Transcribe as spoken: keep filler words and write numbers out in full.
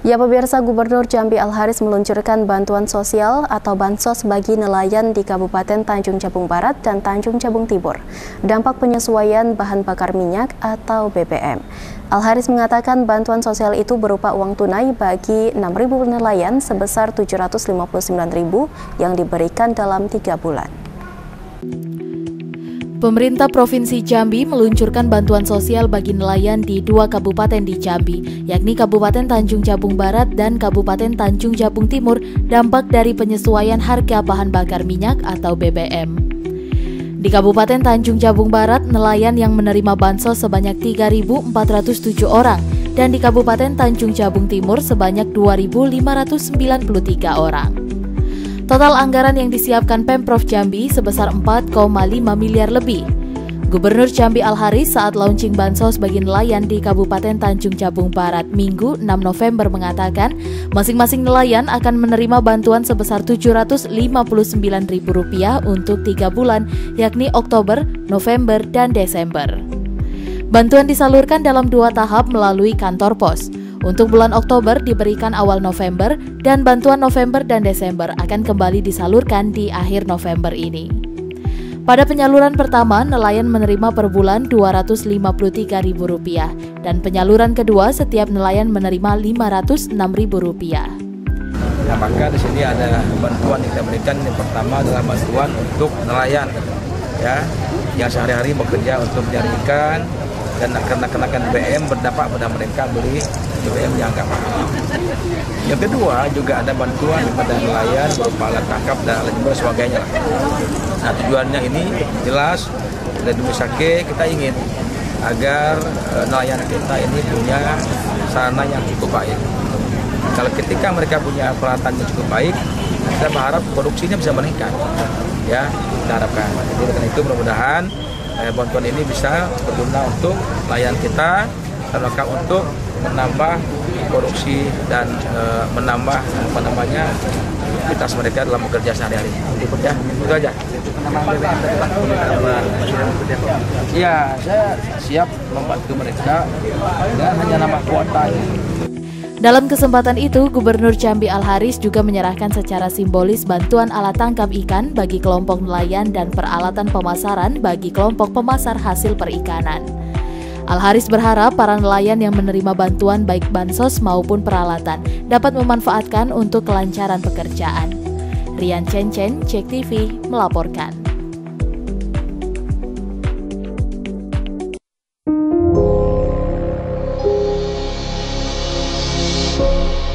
Ya pemirsa, Gubernur Jambi Al-Haris meluncurkan bantuan sosial atau bansos bagi nelayan di Kabupaten Tanjung Jabung Barat dan Tanjung Jabung Timur. Dampak penyesuaian bahan bakar minyak atau B B M. Al-Haris mengatakan bantuan sosial itu berupa uang tunai bagi enam ribu nelayan sebesar tujuh ratus lima puluh sembilan ribu yang diberikan dalam tiga bulan. Pemerintah Provinsi Jambi meluncurkan bantuan sosial bagi nelayan di dua kabupaten di Jambi, yakni Kabupaten Tanjung Jabung Barat dan Kabupaten Tanjung Jabung Timur, dampak dari penyesuaian harga bahan bakar minyak atau B B M. Di Kabupaten Tanjung Jabung Barat, nelayan yang menerima bansos sebanyak tiga ribu empat ratus tujuh orang, dan di Kabupaten Tanjung Jabung Timur sebanyak dua ribu lima ratus sembilan puluh tiga orang. Total anggaran yang disiapkan Pemprov Jambi sebesar empat koma lima miliar lebih. Gubernur Jambi Al-Haris saat launching bansos bagi nelayan di Kabupaten Tanjung Jabung Barat Minggu enam November mengatakan, masing-masing nelayan akan menerima bantuan sebesar tujuh ratus lima puluh sembilan ribu rupiah untuk tiga bulan, yakni Oktober, November, dan Desember. Bantuan disalurkan dalam dua tahap melalui kantor pos. Untuk bulan Oktober diberikan awal November, dan bantuan November dan Desember akan kembali disalurkan di akhir November ini. Pada penyaluran pertama, nelayan menerima per bulan dua ratus lima puluh tiga ribu rupiah, dan penyaluran kedua setiap nelayan menerima lima ratus enam ribu rupiah. Nah, maka di sini ada bantuan yang kita berikan. Yang pertama adalah bantuan untuk nelayan, ya, yang sehari-hari bekerja untuk mencari ikan, dan karena kenakan B B M berdampak pada mereka beli B B M yang agak mahal. Yang kedua juga ada bantuan kepada nelayan berupa alat tangkap dan alat jebol sebagainya. Nah, tujuannya ini jelas dari Dumisake kita ingin agar e, nelayan kita ini punya sarana yang cukup baik. Kalau ketika mereka punya peralatan yang cukup baik, kita berharap produksinya bisa meningkat. Ya, kita harapkan. Jadi dengan itu mudah-mudahan Eh, bantuan ini bisa berguna untuk nelayan kita, terlengkap untuk menambah produksi dan e, menambah apa namanya aktivitas mereka dalam bekerja sehari-hari. Itu ya, itu aja. Iya, saya siap membantu mereka dan hanya nama kuota. Dalam kesempatan itu, Gubernur Jambi Al-Haris juga menyerahkan secara simbolis bantuan alat tangkap ikan bagi kelompok nelayan dan peralatan pemasaran bagi kelompok pemasar hasil perikanan. Al-Haris berharap para nelayan yang menerima bantuan baik bansos maupun peralatan dapat memanfaatkan untuk kelancaran pekerjaan. Rian Cencen, Cek T V, melaporkan. Thank you.